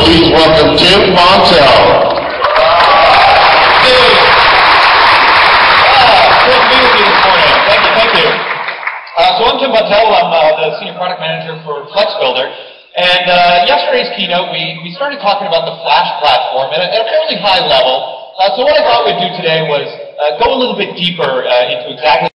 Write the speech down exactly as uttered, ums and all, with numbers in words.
please welcome Tim Montel. Great to be with you this morning. Thank you, thank you. Uh, so I'm Tim Montel. I'm uh, the Senior Product Manager for FlexBuilder. And uh, yesterday's keynote, we, we started talking about the Flash platform at a, at a fairly high level. Uh, so what I thought we'd do today was uh, go a little bit deeper uh, into exactly